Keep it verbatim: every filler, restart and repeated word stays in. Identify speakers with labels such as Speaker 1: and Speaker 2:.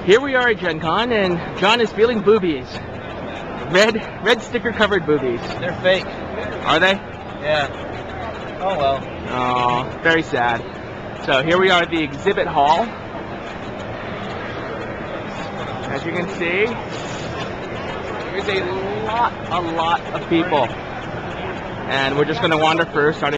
Speaker 1: Here we are at Gen Con, and John is feeling boobies. Red, red sticker covered boobies.
Speaker 2: They're fake.
Speaker 1: Are they?
Speaker 2: Yeah. Oh well.
Speaker 1: Oh, very sad. So here we are at the exhibit hall. As you can see, there's a lot, a lot of people. And we're just going to wander first, starting